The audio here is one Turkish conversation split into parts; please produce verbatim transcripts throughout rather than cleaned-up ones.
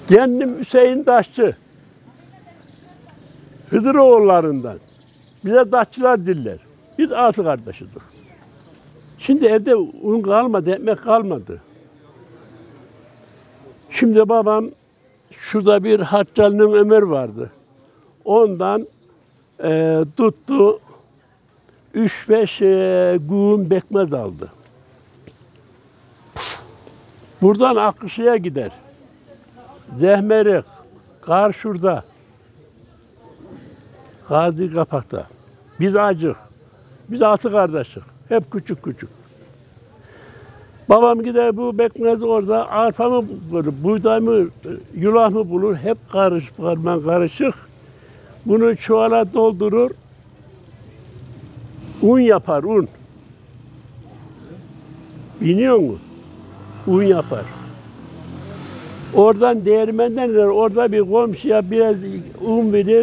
Kendim Hüseyin Daşçı. Hıdıroğullarından. Bize Daşçılar diller. Biz altı kardeşizdik. Şimdi evde un kalmadı, ekmek kalmadı. Şimdi babam, şurada bir Haccali'nin Ömer vardı. Ondan e, tuttu, üç beş e, güğüm bekmez aldı. Buradan Akkışı'ya gider. Zehmerik, kar şurada. Gazi Kapak'ta. Biz acık. Biz altı kardeşik. Hep küçük küçük. Babam gider bu bekmezi orada arpa mı bulur, buğday mı, yulaf mı bulur. Hep karışık, karman karışık. Bunu çuvala doldurur. Un yapar, un. Biliyor musun? Un yapar. Oradan değirmenden orada bir komşuya biraz un verir.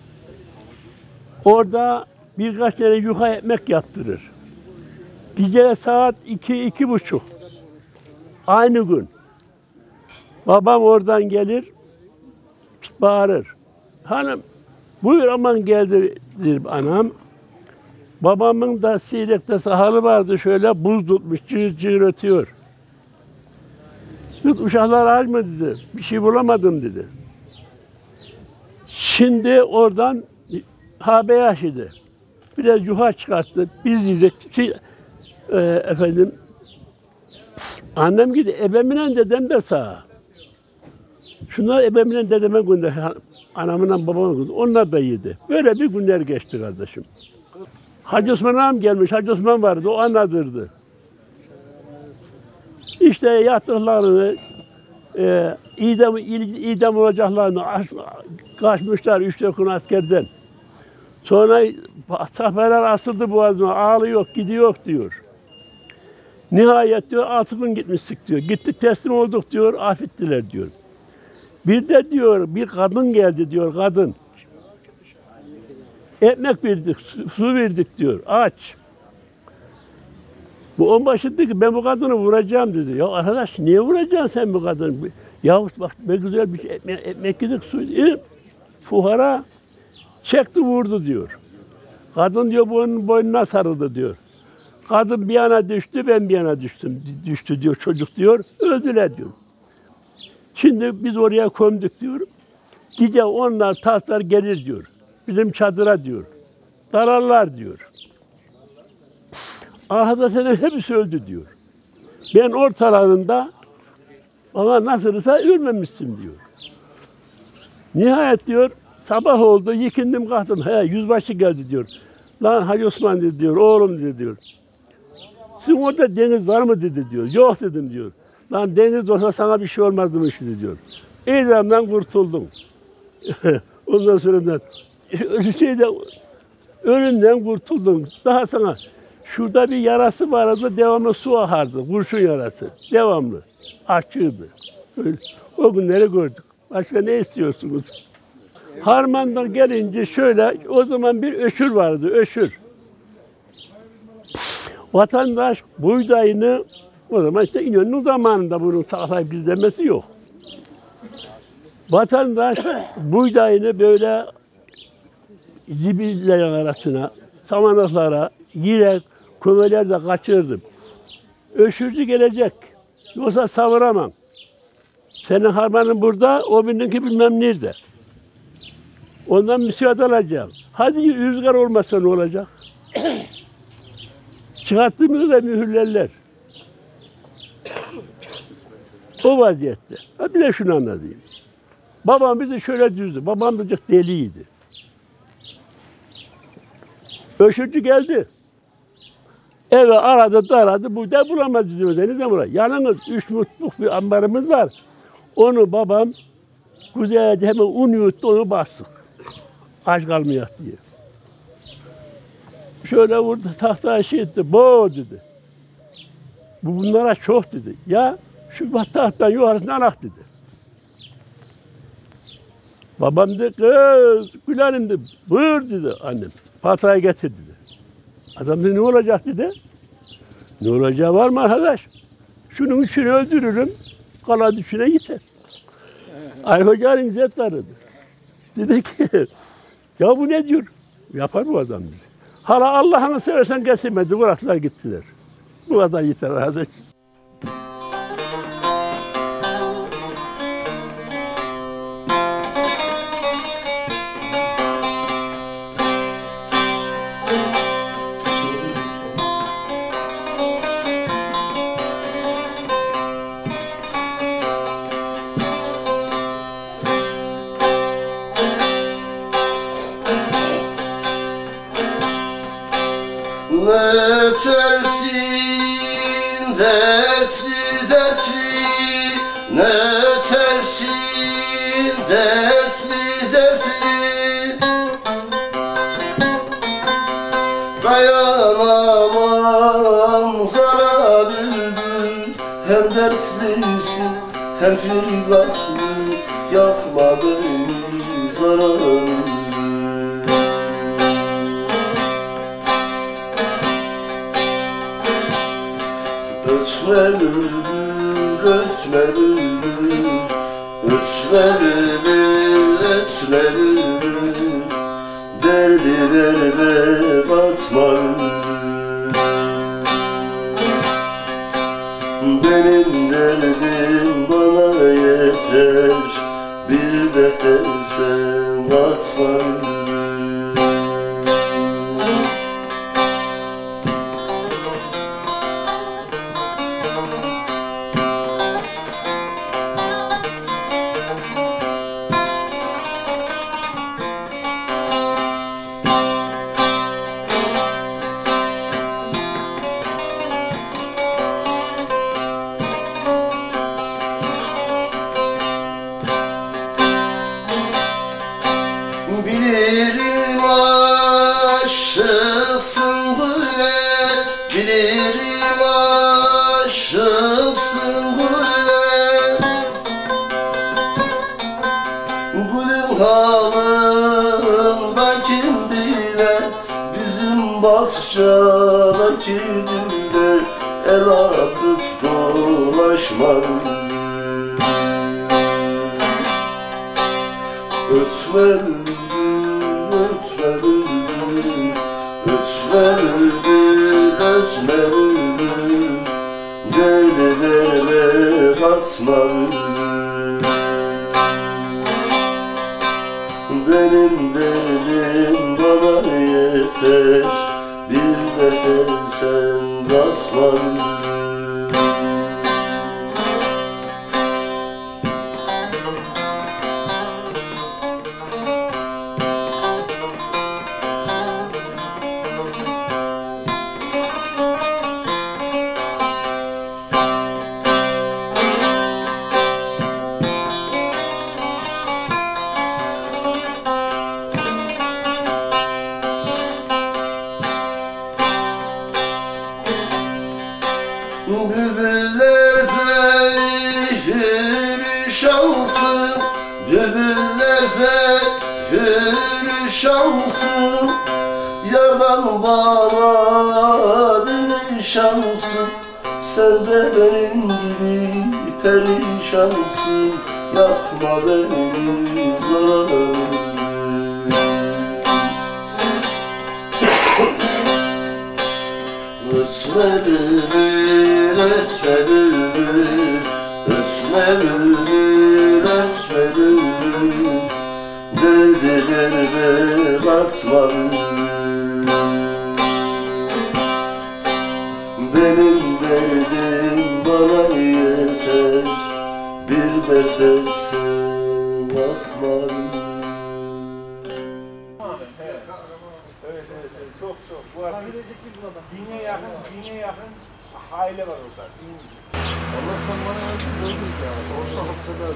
Orada birkaç tane yuha ekmek yaptırır. Gece saat iki, iki buçuk. Aynı gün. Babam oradan gelir, bağırır. Hanım, buyur aman geldi der anam. Babamın da Sirek'te sahalı vardı, şöyle buz tutmuş, cır cır ötüyor. Uşaklar aç mı dedi, bir şey bulamadım dedi. Şimdi oradan ha beyaz idi. Biraz yuha çıkarttı, biz yedik. Şey, e, efendim, annem gidi, ebemle dedem de sağ. Şunlar ebemle dedeme gönder, anamla babama gönder, onlar da yedi. Böyle bir günler geçti kardeşim. Hacı Osman ağam gelmiş, Hacı Osman vardı, o anladırdı. İşte yattıklarını, e, idam, idam olacaklarını kaçmışlar üç dört gün askerden. Sonra saferler asıldı boğazına, ağlıyor, gidiyor diyor. Nihayet diyor, altı gün gitmiştik diyor. Gittik teslim olduk diyor, affettiler diyor. Bir de diyor, bir kadın geldi diyor, kadın. Ekmek verdik, su, su verdik diyor, aç. Bu onbaşı dedi ki, ben bu kadını vuracağım dedi. Ya arkadaş, niye vuracaksın sen bu kadını? Ya bak ne güzel bir şey, ekmek, ekmek yedik, su yedik. Fuhara çekti vurdu diyor. Kadın diyor, boynun boynuna sarıldı diyor. Kadın bir yana düştü, ben bir yana düştüm, düştü diyor çocuk diyor, öldüler diyor. Şimdi biz oraya gömdük diyor. Gece onlar tahtlar gelir diyor. Bizim çadıra diyor. Dararlar diyor. Arkadaşlarım hepsi öldü diyor. Ben ortalarında bana nasılsa ölmemişsin diyor. Nihayet diyor, sabah oldu, yıkındım kalktım. He, yüzbaşı geldi diyor. Lan Hacı Osman dedi diyor, oğlum dedi diyor. Sizin orada deniz var mı dedi diyor. Yok dedim diyor. Lan deniz olsa sana bir şey olmazdı mı şimdi diyor. İdamdan kurtuldum. Ondan sonra da şeyde, ölümden kurtuldum. Daha sana şurada bir yarası vardı, devamlı su akardı. Kurşun yarası. Devamlı. Açığıydı. O günleri gördük. Başka ne istiyorsunuz? Harman'dan gelince şöyle, o zaman bir öşür vardı, öşür. Vatandaş buğdayını, o zaman işte İnönü'nün zamanında bunun saklayıp gizlemesi yok. Vatandaş buğdayını böyle zibillerin arasına, samanlıklara, yine kömelerde kaçırdım. Öşürcü gelecek, yoksa savuramam. Senin harmanın burada, o birinki bilmem nerede. Ondan müsaade alacağım. Hadi rüzgar olmasa ne olacak? Çıkarttığımızda da mühürlerler. O vaziyette. Ha bir de şunu anlatayım. Babam bizi şöyle düzdü. Babam da çok deliydi. Öşürcü geldi. Eve aradı da aradı. Buğday bulamadı diyor. Denizden buraya. Yalnız üç mutluk bir ambarımız var. Onu babam güzelce hemen un yuttu, onu bastık. Aç kalmayacak diye. Şöyle vurdu, tahtaya şey etti, bo dedi. Bu bunlara çok dedi. Ya şu tahttan yukarısına alak dedi. Babam dedi, kız Gülenim dedi, buyur dedi annem. Patayı getir dedi. Adam dedi, ne olacak dedi. Ne olacağı var mı arkadaş? Şunun üçünü öldürürüm, kalan üçüne yeter. Ali Hoca'nın izzetlarıdır. Dedi ki, ya bu ne diyor? Yapar bu adam dedi. Hala Allah'ını seversen getirmedi, bıraktılar gittiler. Bu kadar yeter arkadaş. Ne tersin dertli dertli, ne tersin dertli dertli. Dayanamam zara bülbül, hem dertlisin hem figatlı. Yakma beni zara bülbül. Ötme bülbül, ötme bülbül, ötme bülbül, ötme bülbül. Derdi derde batma bülbül. Benim derdim bana yeter, bir dertten sen atma bülbül. Bilirim aşıksın böyle, bilirim aşıksın böyle. Gülün halında kim bilir, bizim bahçedeki güller. El atıp dolaşma bülbül, ötme bülbül, ötme bülbül, ötme bülbül, ötme bülbül. Derde derde katma bülbül. Benim derdim bana yeter, bir dertten sen katma bülbül. Bülbüllerde hür şansın, bülbüllerde hür şansın. Yardan bana bir şansın, sen de benim gibi perişansın. Yakma beni zarar. Ötme bülbül, ötme bülbül, ötme bülbül, ötme bülbül. Derde derde batma bülbül. Benim derdim bana yeter, bir derde sen batma bülbül. Çok çok. Bu arada dine yakın, dine yakın aile var orada. Allah sen bana verdin gördük ya. Olsa haftada.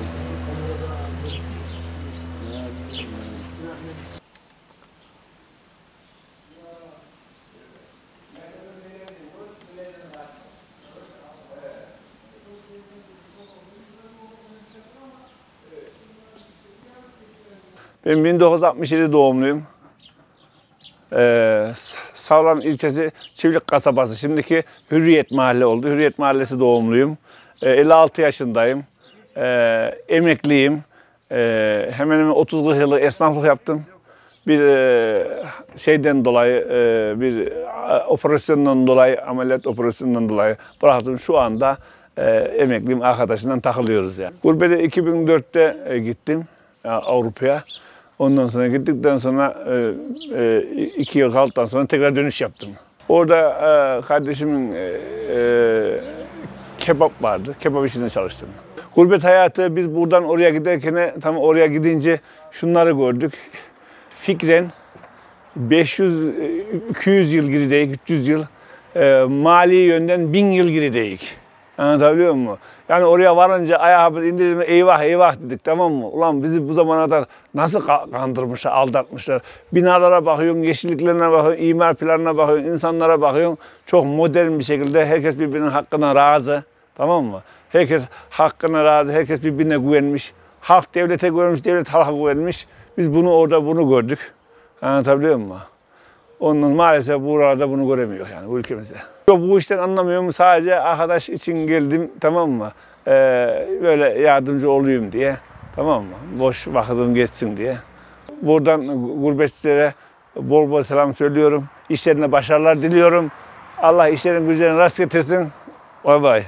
Ben bin dokuz yüz altmış yedi doğumluyum. Ee, Savran ilçesi Çivlik kasabası. Şimdiki Hürriyet Mahalle oldu. Hürriyet Mahallesi doğumluyum. Ee, elli altı yaşındayım. Ee, emekliyim. Ee, hemen hemen otuz kırk yıllık esnaflık yaptım. Bir e, şeyden dolayı, e, bir e, operasyondan dolayı, ameliyat operasyonundan dolayı bıraktım. Şu anda e, emekliyim, arkadaşından takılıyoruz yani. Gurbete iki bin dörtte e, gittim e, Avrupa'ya. Ondan sonra gittikten sonra e, e, iki yıl kaldıktan sonra tekrar dönüş yaptım. Orada e, kardeşimin e, e, kebap vardı, kebap işinde çalıştım. Gurbet hayatı, biz buradan oraya giderken, tam oraya gidince şunları gördük. Fikren beş yüz iki yüz yıl gerideyiz, üç yüz yıl. E, mali yönden bin yıl gerideyiz. Anlatabiliyor muyum? Yani oraya varınca ayağımızı indirdiğimizde eyvah eyvah dedik, tamam mı? Ulan bizi bu zamana kadar nasıl kandırmışlar, aldatmışlar. Binalara bakıyorsun, yeşilliklerine bakıyorsun, imar planına bakıyorsun, insanlara bakıyorsun. Çok modern bir şekilde herkes birbirinin hakkına razı. Tamam mı? Herkes hakkına razı, herkes birbirine güvenmiş. Halk devlete güvenmiş, devlet halka güvenmiş. Biz bunu orada bunu gördük. Anlatabiliyor muyum? Onun maalesef buralarda bunu göremiyor yani bu ülkemizde. Yok, bu işten anlamıyorum, sadece arkadaş için geldim, tamam mı? Ee, böyle yardımcı olayım diye, tamam mı? Boş vaktim geçsin diye. Buradan gurbetçilere bol bol selam söylüyorum. İşlerine başarılar diliyorum. Allah işlerin güclerini rast getirsin. Bay bay.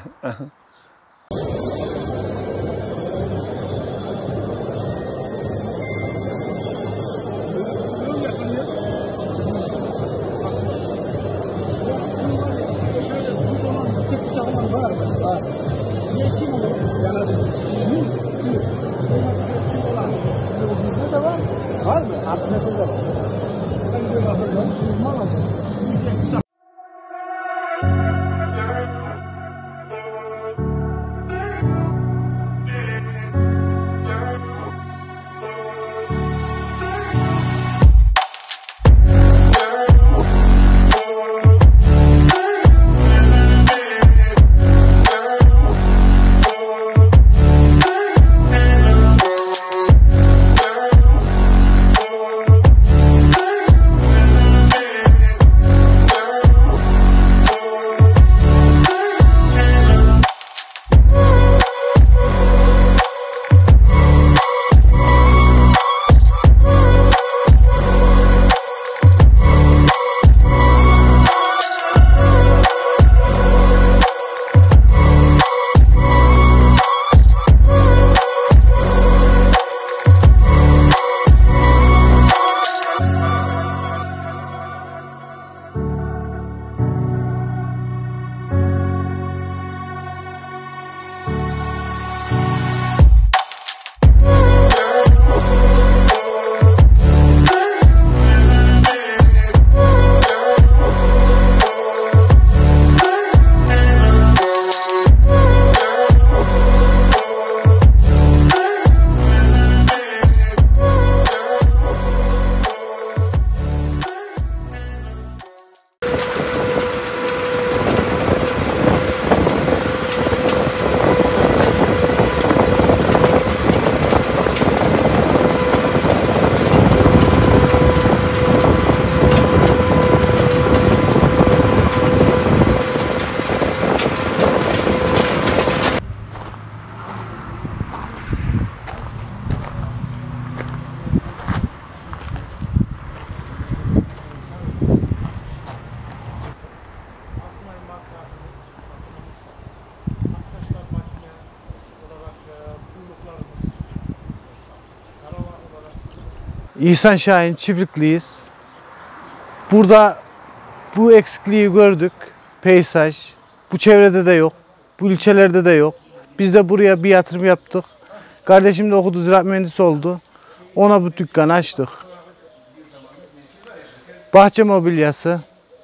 Var mı? Aklınızda var. Ben böyle bakıyorum. Uzman olsun. İhsan Şahin, Çiftlikliyiz. Burada bu eksikliği gördük. Peyzaj. Bu çevrede de yok. Bu ilçelerde de yok. Biz de buraya bir yatırım yaptık. Kardeşim de okudu, ziraat mühendisi oldu. Ona bu dükkanı açtık. Bahçe mobilyası,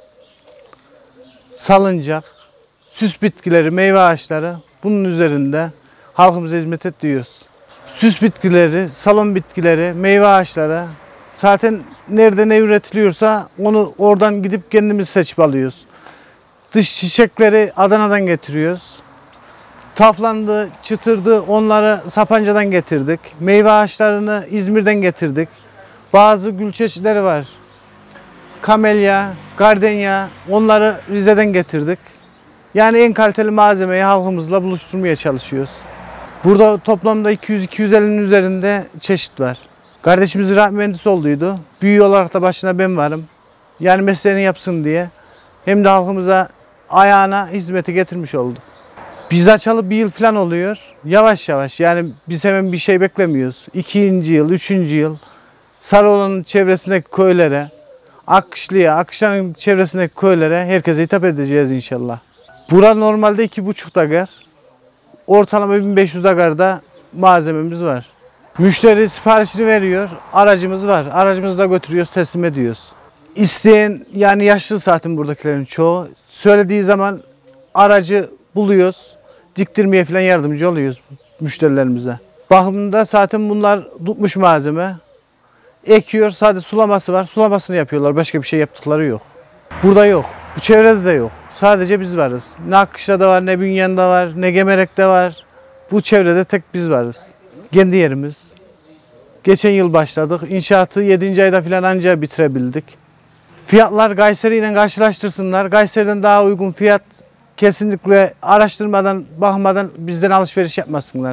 salıncak, süs bitkileri, meyve ağaçları, bunun üzerinde halkımıza hizmet ediyoruz. Süs bitkileri, salon bitkileri, meyve ağaçları, zaten nerede ne üretiliyorsa onu oradan gidip kendimiz seçip alıyoruz. Dış çiçekleri Adana'dan getiriyoruz. Taflandı, çıtırdı, onları Sapanca'dan getirdik. Meyve ağaçlarını İzmir'den getirdik. Bazı gül çeşitleri var. Kamelya, gardenya, onları Rize'den getirdik. Yani en kaliteli malzemeyi halkımızla buluşturmaya çalışıyoruz. Burada toplamda iki yüz iki yüz ellinin üzerinde çeşit var. Kardeşimiz ziraat mühendisi olduydu. Büyü olarak da başına ben varım. Yani mesleğini yapsın diye. Hem de halkımıza ayağına hizmeti getirmiş olduk. Biz açalı bir yıl falan oluyor. Yavaş yavaş, yani biz hemen bir şey beklemiyoruz. İkinci yıl, üçüncü yıl Sarıoğlan'ın çevresindeki köylere, Akkışlı'ya, Akkışlı'nın çevresindeki köylere herkese hitap edeceğiz inşallah. Bura normalde iki buçuk dagar. Ortalama bin beş yüz dagarda malzememiz var. Müşteri siparişini veriyor, aracımız var. Aracımızı da götürüyoruz, teslim ediyoruz. İsteyen, yani yaşlı zaten buradakilerin çoğu. Söylediği zaman aracı buluyoruz. Diktirmeye falan yardımcı oluyoruz müşterilerimize. Bakımında zaten bunlar tutmuş malzeme. Ekiyor, sadece sulaması var. Sulamasını yapıyorlar. Başka bir şey yaptıkları yok. Burada yok. Bu çevrede de yok. Sadece biz varız. Ne Akkışla'da var, ne Bünyan'da var, ne Gemerek'te var. Bu çevrede tek biz varız. Kendi yerimiz. Geçen yıl başladık. İnşaatı yedinci ayda falan anca bitirebildik. Fiyatlar Kayseri ile karşılaştırsınlar. Kayseri'den daha uygun fiyat, kesinlikle araştırmadan, bakmadan bizden alışveriş yapmasınlar.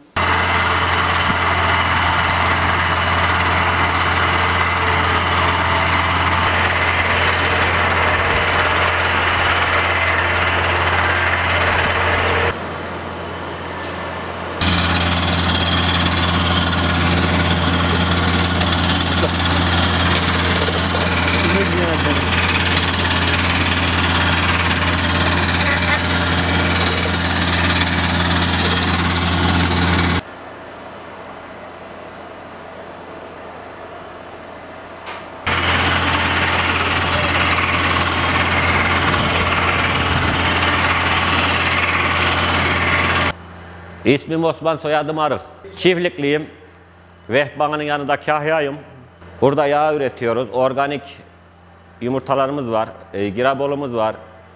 İsmim Osman, soyadım Arık. Çiftlikliyim. Vehban'ın yanında kahyayım. Burada yağ üretiyoruz. Organik yumurtalarımız var. E, girabolumuz var.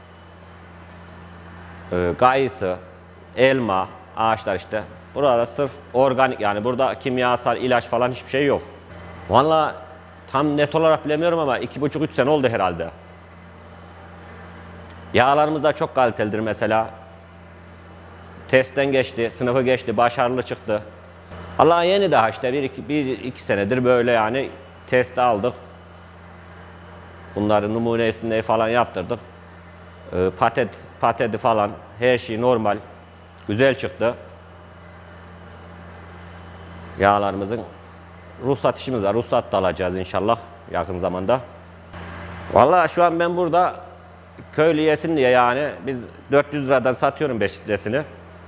E, kayısı, elma, ağaçlar işte. Burada sırf organik, yani burada kimyasal ilaç falan hiçbir şey yok. Vallahi tam net olarak bilemiyorum ama iki buçuk üç sene oldu herhalde. Yağlarımız da çok kalitelidir mesela. Testten geçti, sınıfı geçti, başarılı çıktı. Allah yeni daha işte bir iki, bir iki senedir böyle yani test aldık. Bunların numunesini falan yaptırdık. Ee, patet, pateti falan her şey normal, güzel çıktı. Yağlarımızın ruhsat işimiz var, ruhsat da alacağız inşallah yakın zamanda. Vallahi şu an ben burada köylü yesin diye yani biz dört yüz liradan satıyorum beş litresini.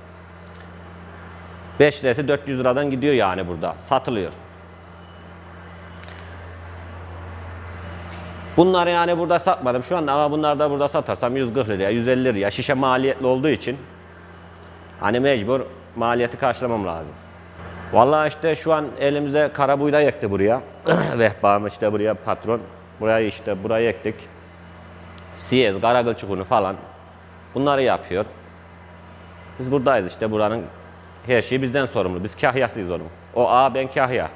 beş litresi dört yüz liradan gidiyor yani burada. Satılıyor. Bunları yani burada satmadım şu anda ama bunları da burada satarsam yüz kırk liraya, yüz elli liraya şişe maliyetli olduğu için hani mecbur maliyeti karşılamam lazım. Vallahi işte şu an elimizde kara buğday ekti buraya. Vehbam işte buraya patron. Burayı işte buraya ektik. Siyez, karagıl çukunu falan. Bunları yapıyor. Biz buradayız işte, buranın her şeyi bizden sorumlu. Biz kahyasıyız onun. O A, ben kahya.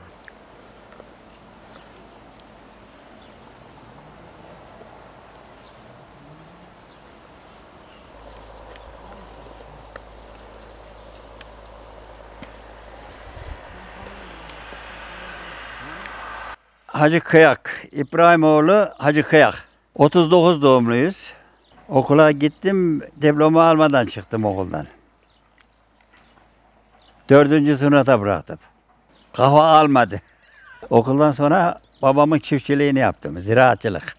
Hacı Kıyak, İbrahimoğlu Hacı Kıyak. otuz dokuz doğumluyuz. Okula gittim, diploma almadan çıktım okuldan. Dördüncü sınıfta bıraktım. Kafa almadı. Okuldan sonra babamın çiftçiliğini yaptım, ziraatçılık.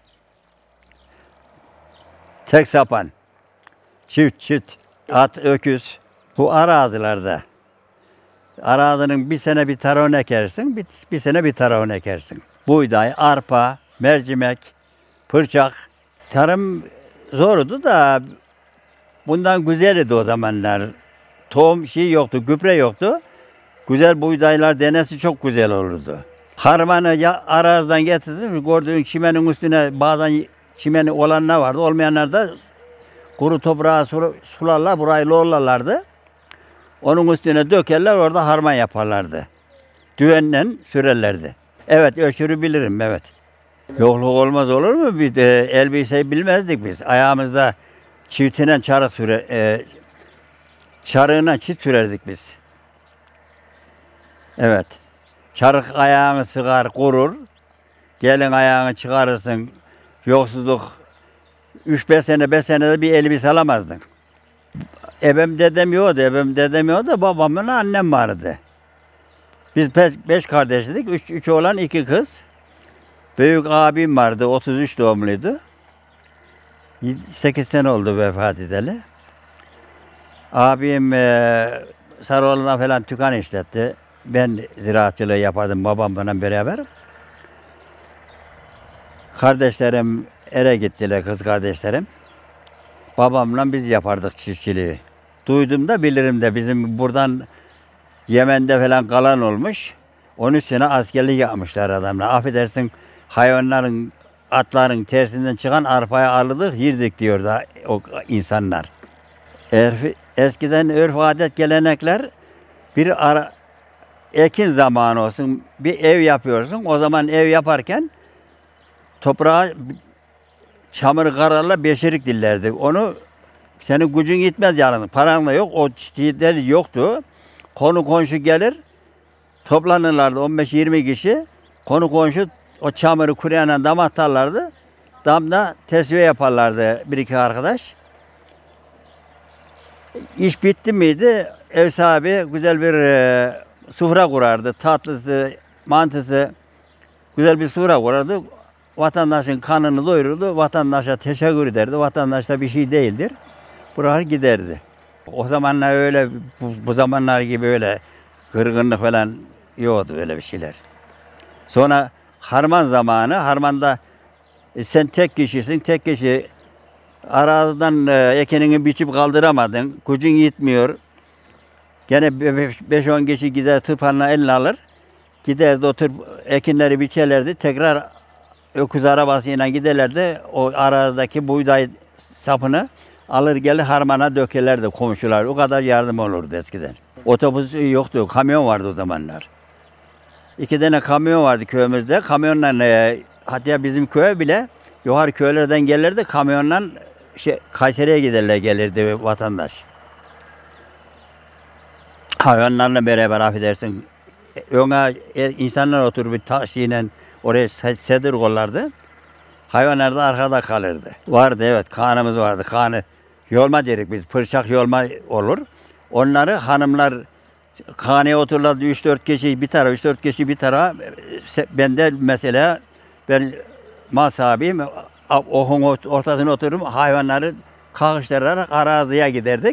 Tek sapan, çift çift, at, öküz. Bu arazilerde. Arazinin bir sene bir taron ekersin, bir, bir sene bir taron ekersin. Buğday, arpa, mercimek, pırçak. Tarım zordu da bundan güzeldi o zamanlar. Tohum şey yoktu, gübre yoktu. Güzel buğdaylar denesi çok güzel olurdu. Harmanı ya araziden getirdin, gördüğün çimenin üstüne bazen çimeni olanlar vardı, olmayanlar da kuru toprağı sularlar, burayı lorlarlardı. Onun üstüne dökerler, orada harman yaparlardı. Düğenle sürerlerdi. Evet, ölçürü bilirim, evet. Yokluk olmaz olur mu? Bir de elbiseyi bilmezdik biz. Ayağımızda çiftinen çarık süre, e, çarığına çit sürerdik biz. Evet. Çarık ayağını sıkar, kurur. Gelin ayağını çıkarırsın. Yoksuzluk üç beş sene, beş senede bir elbise alamazdın. Ebem dedem yoktu, ebem dedem yoktu da babamın annem vardı. Biz beş, beş kardeşlik, üç, üç oğlan, iki kız. Büyük abim vardı, otuz üç doğumluydu. sekiz sene oldu vefat edeli. Abim e, Sarıoğlu'na falan tükan işletti. Ben ziraatçılığı yapardım babamla beraber. Kardeşlerim ere gittiler, kız kardeşlerim. Babamla biz yapardık çiftçiliği. Duydum da bilirim de bizim buradan Yemen'de falan kalan olmuş. on üç sene askerlik yapmışlar adamlar. Affedersin hayvanların, atların tersinden çıkan arpaya alırdık, yirdik diyor da o insanlar. Erfi, eskiden örf adet gelenekler bir ara ekin zamanı olsun bir ev yapıyorsun. O zaman ev yaparken toprağa çamur kararla beşerik dillerdi. Onu senin gücün yetmez yani. Paran da yok. O çiğdel yoktu. Konu komşu gelir. Toplanırlardı on beş yirmi kişi. Konu komşu o çamuru kuruyana dam atarlardı. Damda tesviye yaparlardı bir iki arkadaş. İş bitti miydi? Ev sahibi güzel bir e, sufra kurardı. Tatlısı, mantısı güzel bir sufra kurardı. Vatandaşın kanını doyururdu. Vatandaşa teşekkür ederdi. Vatandaş da bir şey değildir. Bırakır giderdi. O zamanlar öyle, bu, bu zamanlar gibi öyle kırgınlık falan yoktu öyle bir şeyler. Sonra harman zamanı, harmanda e, sen tek kişisin, tek kişi araziden e, ekenini biçip kaldıramadın, gücün yetmiyor. Gene beş on kişi gider tırpanla eline alır. Giderdi o tır ekinleri biçerlerdi. Tekrar öküz arabasıyla giderlerdi. O aradaki buğday sapını alır gelir harmana dökerlerdi komşular. O kadar yardım olurdu eskiden. Otobüs yoktu, kamyon vardı o zamanlar. İki tane kamyon vardı köyümüzde. Kamyonla e, hatta bizim köye bile yukarı köylerden gelirdi. Kamyonla şey, Kayseri'ye giderler gelirdi vatandaş. Hayvanlarla beraber affedersin. Öne insanlar oturup bir taşıyla oraya sedir kollardı. Hayvanlar da arkada kalırdı. Vardı evet, kanımız vardı. Kanı yolma dedik biz. Pırçak yolma olur. Onları hanımlar kaneye otururlardı. üç dört kişi bir tarafa, üç dört kişi bir tarafa. Ben de mesela ben mal sahibiyim. Ohun ortasına oturup hayvanları kakıştırarak araziye giderdik.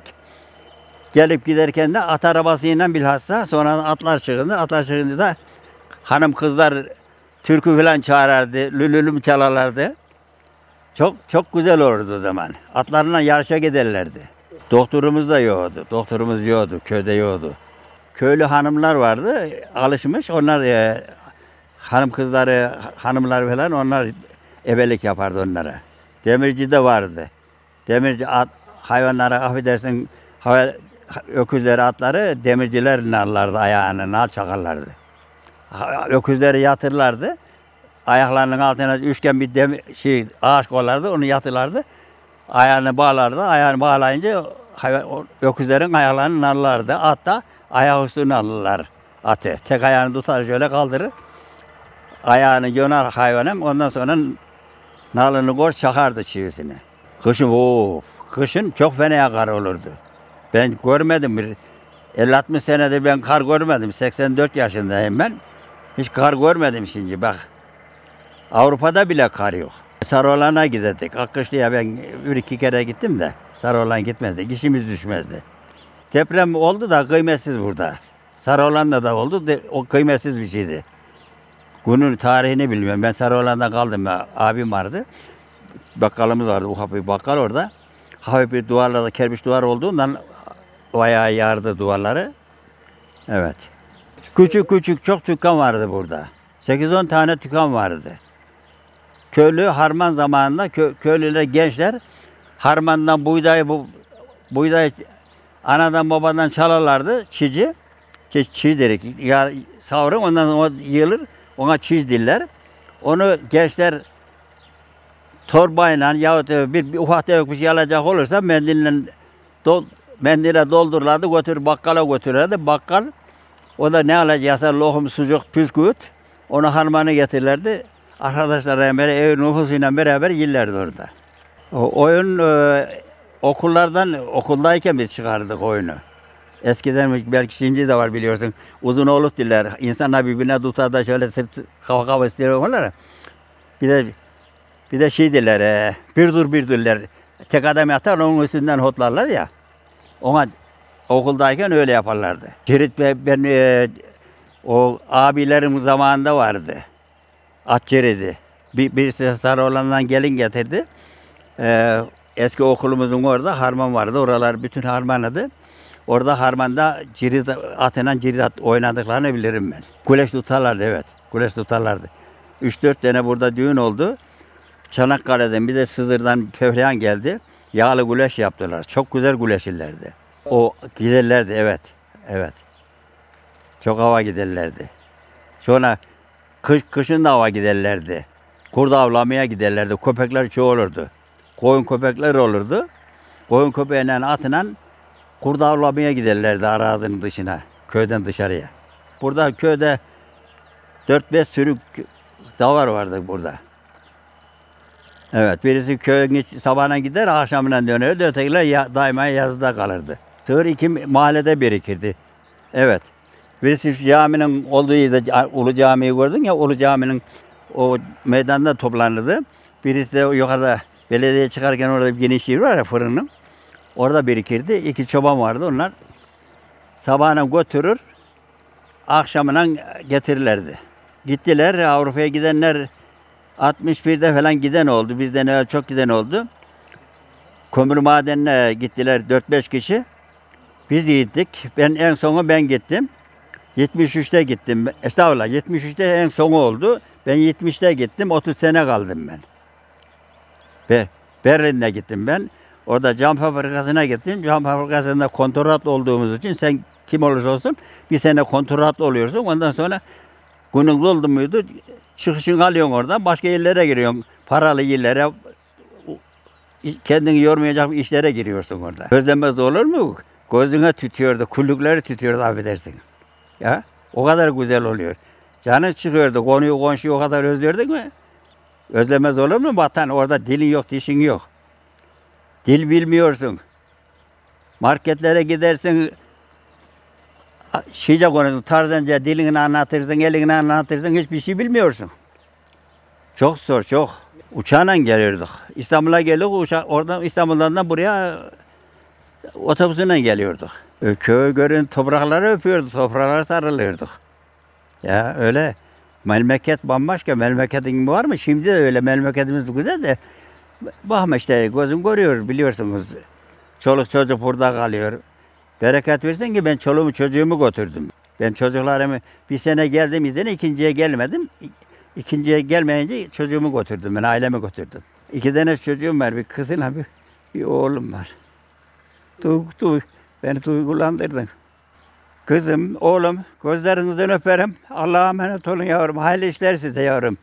Gelip giderken de at arabasıyla bilhassa sonra atlar çıkındı. Atlar çıkındı da hanım kızlar türkü falan çağırırdı, lülülüm çalarlardı. Çok çok güzel olurdu o zaman. Atlarla yarışa giderlerdi. Doktorumuz da yoktu. Doktorumuz yoktu, köyde yoktu. Köylü hanımlar vardı, alışmış. Onlar e, hanım kızları, hanımlar falan onlar ebelik yapardı onlara. Demirci de vardı. Demirci at, hayvanlara affedersin, öküzleri, atları demirciler nallardı ayağını, nal çakarlardı. Öküzleri yatırlardı. Ayaklarının altına üçgen bir demir, şey, ağaç koyarlardı, onu yatırlardı. Ayağını bağlardı. Ayağını bağlayınca hayvan, öküzlerin ayaklarını nallardı. At da ayak üstüne alırlar atı. Tek ayağını tutar şöyle kaldırır. Ayağını yonar hayvanın. Ondan sonra nalını kor çakardı çivisini. Kışın of, kışın çok fena kar olurdu. Ben görmedim. elli altmış senedir ben kar görmedim. seksen dört yaşındayım ben. Hiç kar görmedim şimdi bak. Avrupa'da bile kar yok. Sarıoğlan'a giderdik. Akkışlı'ya ben bir iki kere gittim de Sarıoğlan gitmezdi. İşimiz düşmezdi. Deprem oldu da kıymetsiz burada. Sarıoğlan'da da oldu. De, o kıymetsiz bir şeydi. Günün tarihini bilmiyorum. Ben Sarıoğlan'da kaldım. Abim vardı. Bakkalımız vardı. Ufak bir bakkal orada. Hafif bir duvarlarda kerpiç duvar olduğundan bayağı yardı duvarları. Evet. Küçük küçük çok dükkan vardı burada. sekiz on tane dükkan vardı. Köylü harman zamanında kö, köylüler, gençler harmandan buğdayı bu buğdayı anadan babadan çalarlardı. Çiğci. Çiğ, çiğ dedik. Ya, savurun ondan sonra yığılır. Ona çiğ diller. Onu gençler torbayla yahut bir, bir ufak tefek bir şey alacak olursa mendille dol, mendile doldururlardı, götür bakkala götürürlerdi. Bakkal, o da ne alacaksa lokum, sucuk, püsküvit, onu harmanı getirirlerdi. Arkadaşlarla beraber, ev nüfusuyla beraber yerlerdi orada. O oyun e, okullardan, okuldayken biz çıkardık oyunu. Eskiden belki şimdi de var biliyorsun. Uzun oğluk diller. İnsanlar birbirine tutar da şöyle sırt kafa kafa istiyorlar. Bir de bir de şey diller. E, bir dur bir diller. Tek adam yatar onun üstünden hotlarlar ya. Ona okuldayken öyle yaparlardı. Cirit ve ben e, o abilerim zamanında vardı. At ciridi. Bir, birisi Sarıoğlan'dan gelin getirdi. E, eski okulumuzun orada harman vardı. Oralar bütün harmanladı. Orada harmanda cirit atıyla cirit at oynadıklarını bilirim ben. Güleş tutarlardı evet. Güleş tutarlardı. Üç dört tane burada düğün oldu. Çanakkale'den bir de Sızır'dan Pevliyan geldi. Yağlı güleş yaptılar. Çok güzel güleşirlerdi. O giderlerdi evet. Evet. Çok hava giderlerdi. Sonra kış, kışın da hava giderlerdi. Kurt avlamaya giderlerdi. Köpekler çoğulurdu. Koyun köpekler olurdu. Koyun köpeğiyle atıyla kurt avlamaya giderlerdi arazinin dışına. Köyden dışarıya. Burada köyde dört beş sürü davar vardı burada. Evet, birisi köyün sabahına gider, akşamına dönerdi, ötekiler ya, daima yazıda kalırdı. Sığır iki mahallede birikirdi. Evet. Birisi caminin olduğu yerde, Ulu Cami'yi gördün ya, Ulu Cami'nin o meydanda toplanırdı. Birisi de yukarıda belediye çıkarken orada bir geniş yer var ya, fırının. Orada birikirdi. İki çoban vardı, onlar sabahına götürür, akşamına getirirlerdi. Gittiler, Avrupa'ya gidenler altmış birde falan giden oldu. Bizden evvel çok giden oldu. Kömür madenine gittiler dört beş kişi. Biz gittik. Ben en sonu ben gittim. yetmiş üçte gittim. Estağfurullah yetmiş üçte en sonu oldu. Ben yetmişte gittim. otuz sene kaldım ben. Ve Berlin'de gittim ben. Orada cam fabrikasına gittim. Cam fabrikasında kontrat olduğumuz için sen kim olursa olsun bir sene kontrat oluyorsun. Ondan sonra günün doldu muydu? Çıkışını alıyorsun oradan, başka yerlere giriyorsun. Paralı yerlere, kendini yormayacak işlere giriyorsun orada. Özlemez olur mu? Gözüne tütüyordu, kullukları tütüyordu affedersin. Ya, o kadar güzel oluyor. Canın çıkıyordu, konuyu komşuyu o kadar özlüyordun mu? Özlemez olur mu vatan? Orada dilin yok, dişin yok. Dil bilmiyorsun. Marketlere gidersin, Şice konuşun, tarzanca dilini anlatırsın, elini anlatırsın, hiçbir şey bilmiyorsun. Çok zor, çok. Uçağla geliyorduk. İstanbul'a geliyorduk, uçak, oradan İstanbul'dan da buraya otobüsüyle geliyorduk. Köy görün, toprakları öpüyorduk, topraklara sarılıyorduk. Ya öyle. Memleket bambaşka, memleketin var mı? Şimdi de öyle, memleketimiz güzel de. Bakma işte, gözüm görüyor, biliyorsunuz. Çoluk çocuk burada kalıyor. Bereket versin ki ben çoluğumu çocuğumu götürdüm. Ben çocuklarımı bir sene geldim izine, ikinciye gelmedim. İkinciye gelmeyince çocuğumu götürdüm, ben ailemi götürdüm. İki tane çocuğum var, bir kızıyla bir, bir oğlum var. Duygu, duygu, beni duygulandırdın. Kızım, oğlum, gözlerinizden öperim. Allah'a emanet olun yavrum, hayırlı işler size yavrum.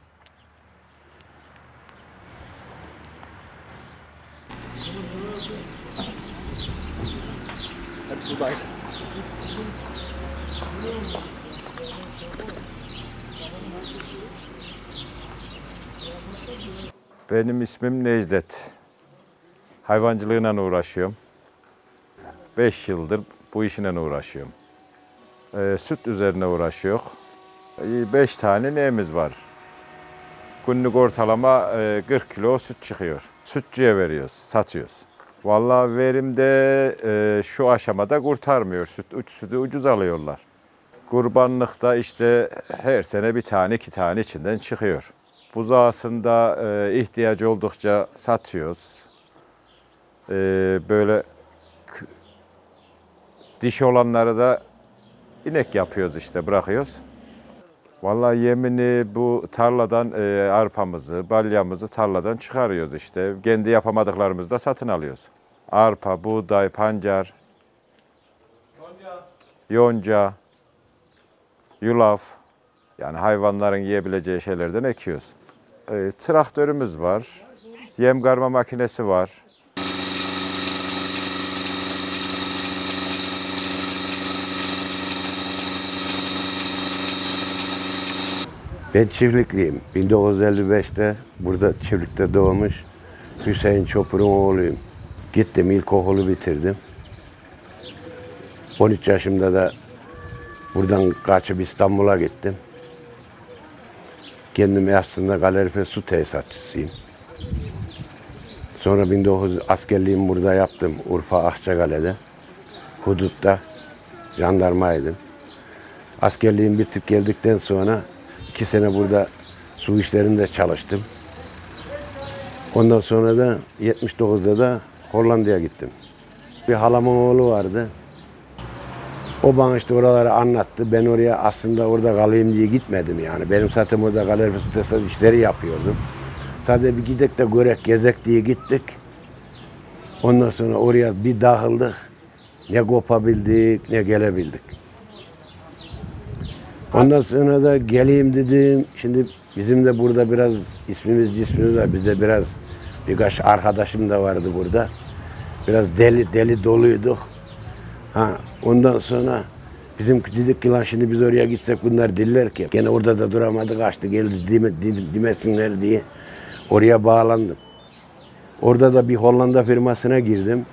Benim ismim Necdet. Hayvancılığıyla uğraşıyorum. Beş yıldır bu işle uğraşıyorum. Ee, süt üzerine uğraşıyor. Ee, beş tane neğimiz var. Günlük ortalama e, kırk kilo süt çıkıyor. Sütçüye veriyoruz, satıyoruz. Vallahi verimde e, şu aşamada kurtarmıyor. Süt, üç sütü ucuz alıyorlar. Kurbanlıkta işte her sene bir tane, iki tane içinden çıkıyor. Buzağısında e, ihtiyacı oldukça satıyoruz. E, böyle dişi olanları da inek yapıyoruz işte, bırakıyoruz. Vallahi yemini bu tarladan e, arpamızı, balyamızı tarladan çıkarıyoruz işte. Kendi yapamadıklarımızı da satın alıyoruz. Arpa, buğday, pancar, yonca, yulaf, yani hayvanların yiyebileceği şeylerden ekiyoruz. E, traktörümüz var, yem karma makinesi var. Ben çiftlikliyim. bin dokuz yüz elli beşte burada çiftlikte doğmuş Hüseyin Çopur'un oğluyum. Gittim, ilkokulu bitirdim. on üç yaşımda da buradan kaçıp İstanbul'a gittim. Kendim aslında kalorifer su tesisatçısıyım. Sonra bin dokuz yüz askerliğimi burada yaptım. Urfa Akçakale'de. Hudutta jandarmaydım. Askerliğimi bitip geldikten sonra iki sene burada su işlerinde çalıştım. Ondan sonra da yetmiş dokuzda da Hollanda'ya gittim. Bir halamın oğlu vardı. O bana işte oraları anlattı. Ben oraya aslında orada kalayım diye gitmedim yani. Benim zaten orada kalorifer su tesisat işleri yapıyordum. Sadece bir gidek de görek, gezek diye gittik. Ondan sonra oraya bir dağıldık. Ne kopabildik, ne gelebildik. Ondan sonra da geleyim dedim. Şimdi bizim de burada biraz ismimiz cismimiz var. Bize biraz birkaç arkadaşım da vardı burada. Biraz deli deli doluyduk. Ha, ondan sonra bizim dedik ki lan şimdi biz oraya gitsek bunlar diller ki. Gene orada da duramadık, kaçtı geldi dime, demesinler diye. Oraya bağlandım. Orada da bir Hollanda firmasına girdim.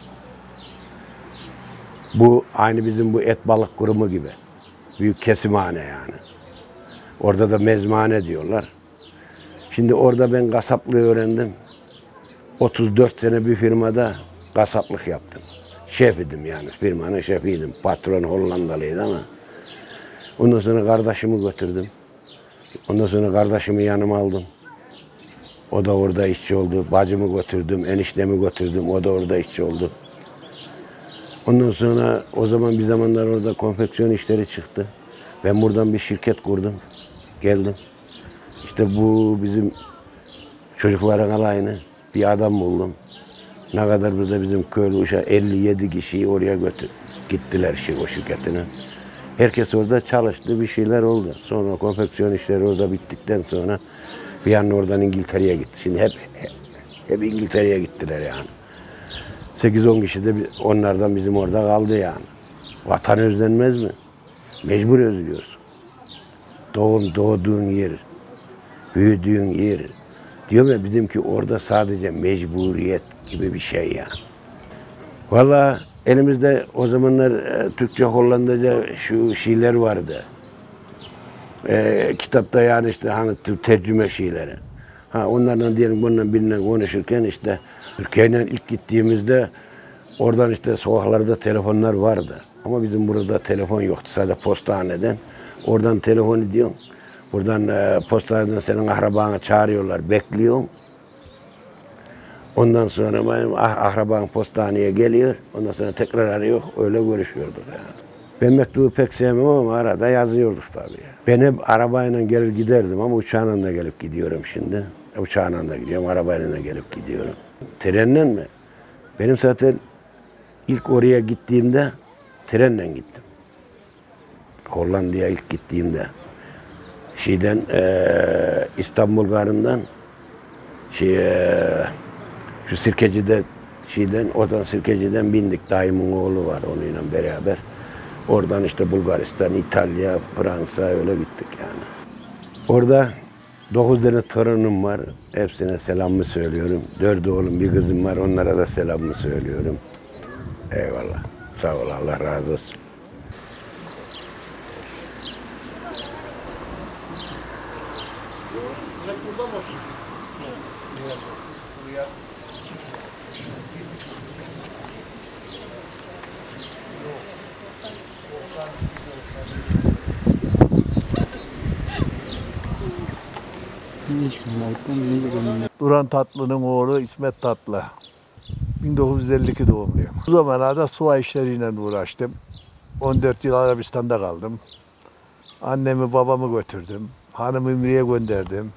Bu aynı bizim bu et balık kurumu gibi. Büyük kesimhane yani. Orada da mezmane diyorlar. Şimdi orada ben kasaplığı öğrendim. otuz dört sene bir firmada kasaplık yaptım. Şef idim yani, firmanın şefiydim. Patron Hollandalıydı ama. Ondan sonra kardeşimi götürdüm. Ondan sonra kardeşimi yanıma aldım. O da orada işçi oldu. Bacımı götürdüm, eniştemi götürdüm. O da orada işçi oldu. Ondan sonra o zaman bir zamanlar orada konfeksiyon işleri çıktı. Ben buradan bir şirket kurdum. Geldim. İşte bu bizim çocukların alayını bir adam buldum. Ne kadar burada bizim köylü uşağı elli yedi kişiyi oraya götür gittiler şey, o şirketine. Herkes orada çalıştı, bir şeyler oldu. Sonra konfeksiyon işleri orada bittikten sonra bir an oradan İngiltere'ye gitti. Şimdi hep hep, hep İngiltere'ye gittiler yani. sekiz on kişi de onlardan bizim orada kaldı yani. Vatan özlenmez mi? Mecbur özlüyorsun. Doğum, doğduğun yer, büyüdüğün yer. Diyorum ya bizimki orada sadece mecburiyet gibi bir şey yani. Vallahi elimizde o zamanlar e, Türkçe, Hollandaca şu şeyler vardı. E, kitapta yani işte hani tercüme şeyleri. Ha onlardan diyelim bundan birine konuşurken işte Türkiye'yle ilk gittiğimizde oradan işte sokaklarda telefonlar vardı. Ama bizim burada telefon yoktu sadece postahaneden. Oradan telefon ediyorsun. Buradan e, postaneden senin akrabanı çağırıyorlar, bekliyorsun. Ondan sonra benim ah, akraban postaneye geliyor. Ondan sonra tekrar arıyor, öyle görüşüyorduk yani. Ben mektubu pek sevmem ama arada yazıyorduk tabii. Ben hep arabayla gelir giderdim ama uçağla da gelip gidiyorum şimdi. Uçağla da gidiyorum, arabayla da gelip gidiyorum. Trenle mi? Benim zaten ilk oraya gittiğimde trenle gittim. Hollanda'ya ilk gittiğimde. Şeyden e, İstanbul garından şey e, şu Sirkeci'de şeyden oradan Sirkeci'den bindik. Dayımın oğlu var onunla beraber. Oradan işte Bulgaristan, İtalya, Fransa öyle gittik yani. Orada dokuz tane torunum var. Hepsine selamımı söylüyorum. Dört oğlum, bir kızım var. Onlara da selamımı söylüyorum. Eyvallah. Sağ ol. Allah razı olsun. Duran Tatlı'nın oğlu İsmet Tatlı. bin dokuz yüz elli iki doğumluyum. Bu zamanlarda su işleriyle uğraştım. on dört yıl Arabistan'da kaldım. Annemi babamı götürdüm. Hanımı Ümre'ye gönderdim.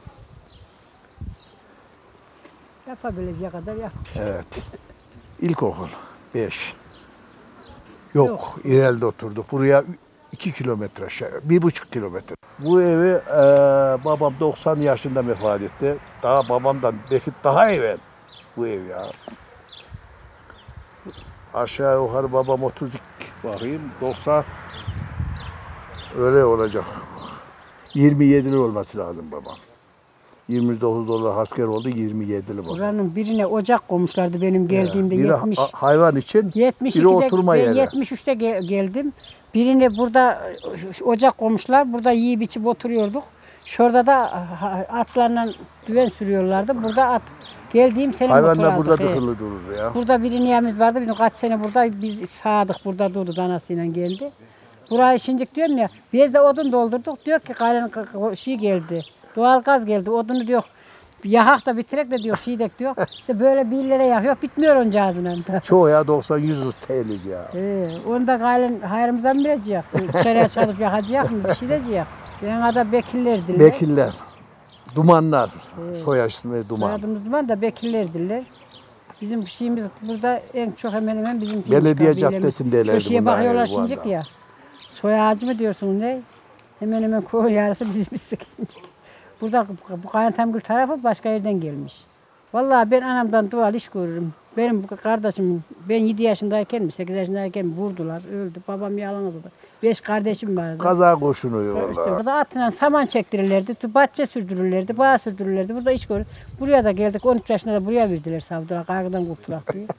Yapabileceği kadar yaptı. Evet. İlkokul beş. Yok, Yok. İrel'de oturduk. Buraya iki kilometre aşağı, bir buçuk kilometre. Bu evi e, babam doksan yaşında vefat etti. Daha babamdan belki daha evvel bu ev ya. Aşağı yukarı babam otuz iki bakayım doksan öyle olacak. yirmi yedili olması lazım babam. yirmi dokuz dolar asker oldu, yirmi yedili babam. Buranın birine ocak koymuşlardı benim geldiğimde. Biri yetmiş, ha- hayvan için, yetmiş biri ikide, oturma ben yeri. yetmiş üçte gel- geldim. Birine burada ocak koymuşlar. Burada yiyip içip oturuyorduk. Şurada da ha- atlarla düven sürüyorlardı. Burada at geldiğim sene motor Hayvanlar aldık. burada he. tıkılı durur ya. Burada bir niyemiz vardı. Bizim kaç sene burada biz sağdık. Burada durdu danasıyla geldi. Burayı şimdilik diyorum ya. Biz de odun doldurduk. Diyor ki kayran şey geldi. Doğal gaz geldi. Odunu diyor. Yahak da bitirek de diyor. Şeydek diyor. İşte böyle bir illere yakıyor. Bitmiyor onca ağzından. Çoğu ya doksan yüz T L ya. Ee, onu da gaylen hayrımızdan mı vereceğiz? Dışarıya çalıp yakacak mı? Bir şey diyecek. Ben da bekillerdiler. Bekiller, dumanlar, soy ismi duman. Soyadımız duman da bekillerdiler. Bizim şeyimiz burada en çok hemen hemen bizim Belediye caddesindelerdi köşeye bunlar bakıyorlar yani bu şimdilik anda. ya. Soy ağacı mı diyorsun ne? Hemen hemen koy yarısı bizimizdik. Burada bu Kayantamgül tarafı başka yerden gelmiş. Vallahi ben anamdan doğal iş görürüm. Benim bu kardeşim, ben yedi yaşındayken mi, sekiz yaşındayken mi vurdular, öldü. Babam yalnızdı. Beş kardeşim vardı. Kaza kurşunu İşte valla. burada atla saman çektirirlerdi, bahçe sürdürürlerdi, bağ sürdürürlerdi. Burada iş görür. Buraya da geldik, on üç yaşında da buraya verdiler, savdılar, kaygıdan kurtulak diye.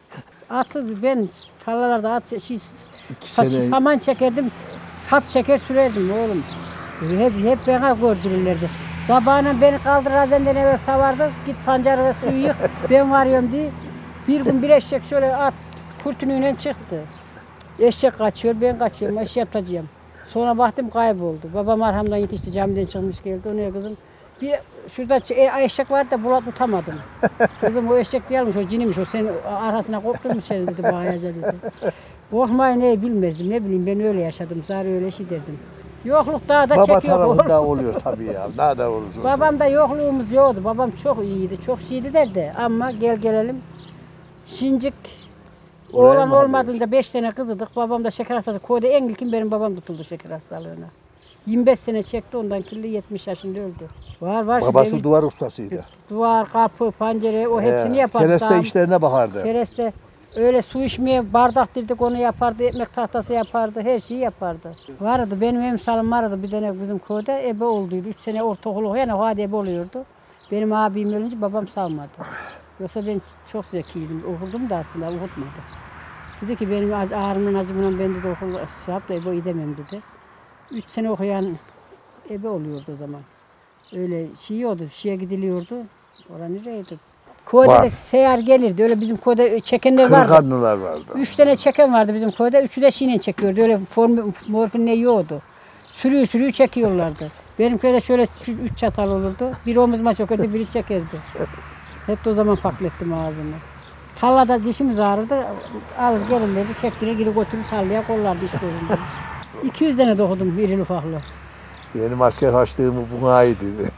Atı ben tarlalarda at, şey, sene- saman çekerdim, sap çeker sürerdim oğlum. Hep, hep bana gördürürlerdi. Sabahına beni kaldır razenden eve savardı, git pancarı ve suyu yık, ben varıyorum diye. Bir gün bir eşek şöyle at kurtünüyle çıktı. Eşek kaçıyor, ben kaçıyorum, eşeğe tutacağım. Sonra baktım kayboldu. Babam arhamdan yetişti, camiden çıkmış geldi. O ne kızım? Bir şurada ç- eşek vardı da bulat tutamadım. Kızım o eşek değilmiş, o ciniymiş, o senin arasına kopturmuş seni dedi, bağıraca dedi. Korkmayı ne bilmezdim, ne bileyim ben öyle yaşadım, zaten öyle şey derdim. Yokluk daha da Baba çekiyor. tarafında oluyor tabii ya. Ne de olursa olsun. Babam da yokluğumuz yoktu. Babam çok iyiydi, çok şeydi derdi. Ama gel gelelim. Şincik Oraya oğlan mı olmadığında beş sene kızıdık. Babam da şeker hastası. Köyde en ilkin benim babam tutuldu şeker hastalığına. yirmi beş sene çekti ondan kirli yetmiş yaşında öldü. Var var. şimdi Babası evi- duvar ustasıydı. Duvar, kapı, pencere o hepsini yapardı. Kereste Tamam. işlerine bakardı. Kereste öyle su içmeye bardak dirdik onu yapardı, ekmek tahtası yapardı, her şeyi yapardı. Vardı benim emsalım vardı bir tane bizim köyde ebe olduydu. Üç sene ortaokul okuyan o hadi ebe oluyordu. Benim abim ölünce babam salmadı. Yoksa ben çok zekiydim, okurdum da aslında okutmadı. Dedi ki benim ac- ağrımın acımından ben de okul şey yap da ebe gidemem dedi. Üç sene okuyan ebe oluyordu o zaman. Öyle şey oldu, şeye gidiliyordu. Orası nereydi? Köyde Var. de seyyar gelirdi. Öyle bizim köyde çekenler vardı. Kırkanlılar vardı. Üç tane çeken vardı bizim köyde. Üçü de şeyle çekiyordu. Öyle form, morfin ne yiyordu. Sürüyü sürüyü çekiyorlardı. Benim köyde şöyle üç çatal olurdu. Biri omuzuma çökerdi, biri çekerdi. Hep de o zaman paklettim ağzımı. Tarlada dişimiz ağrırdı. Alır gelirlerdi, çektirir, geri götürür tarlaya kollardı iş göründü. iki yüz tane dokudum irili ufaklı. Benim asker haçlığımı buna ait dedi.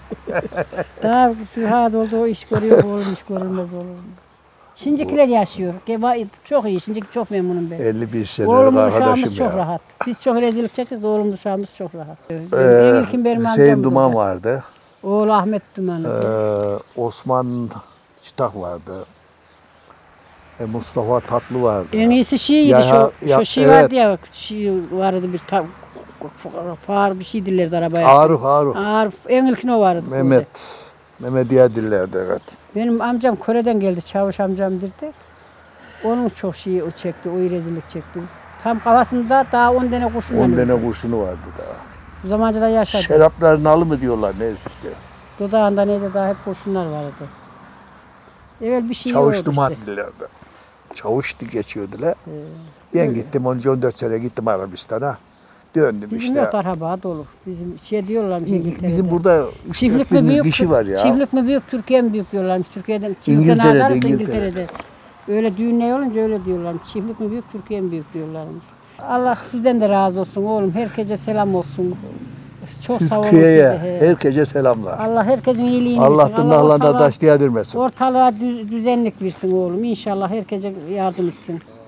Daha sühad oldu, o iş görüyor, oğlum iş görülmez olur. Şimdikiler yaşıyor. Çok iyi, şimdiki çok memnunum ben. elli bir senelik Oğlum arkadaşım uşağımız çok ya. rahat. Biz çok rezillik çektik de oğlum uşağımız çok rahat. Ee, en ilkin benim Hüseyin amcam Duman burada. vardı. Oğlu Ahmet Duman. Ee, Osman Çıtak vardı. E, Mustafa Tatlı vardı. En iyisi şeydi, Ya- şu, ya- şu şey evet. vardı ya, şey vardı bir ta, far bir şey dillerdi arabaya. Arif Arif. Arif, en ilkin o vardı. Mehmet. Mehmediye dillerdi evet. Benim amcam Kore'den geldi, Çavuş amcam dedi. Onun çok şeyi o çekti, o rezillik çekti. Tam kafasında daha on tane kurşun on öldü. tane kurşunu vardı daha. Bu zamanca da yaşadı. Şerapların alı mı diyorlar neyse işte. Dudağında neydi daha hep kurşunlar vardı. Evet bir şey Çavuş oldu Duman işte. dillerdi. Çavuş geçiyordular. Ben gittim on dört sene gittim Arabistan'a. Döndüm Bizim işte. yok araba dolu. Bizim şey diyorlarmış İngiltere'de. Bizim burada çiftlik mi bin büyük, kişi var ya. Çiftlik mi büyük, Türkiye mi büyük diyorlarmış. Türkiye'den, çiftlikten İngiltere'de, ağlarsa İngiltere'de. İngiltere'de. Öyle düğünler olunca öyle diyorlarmış. Çiftlik mi büyük, Türkiye mi büyük diyorlarmış. Allah sizden de razı olsun oğlum. Herkese selam olsun. Çok sağ olun Türkiye'ye, size. herkese selamlar. Allah herkesin iyiliğini Allah'tan versin. Allah Allah'ına ortalığa- taş değdirmesin. Ortalığa düz- düzenlik versin oğlum. İnşallah herkese yardım etsin.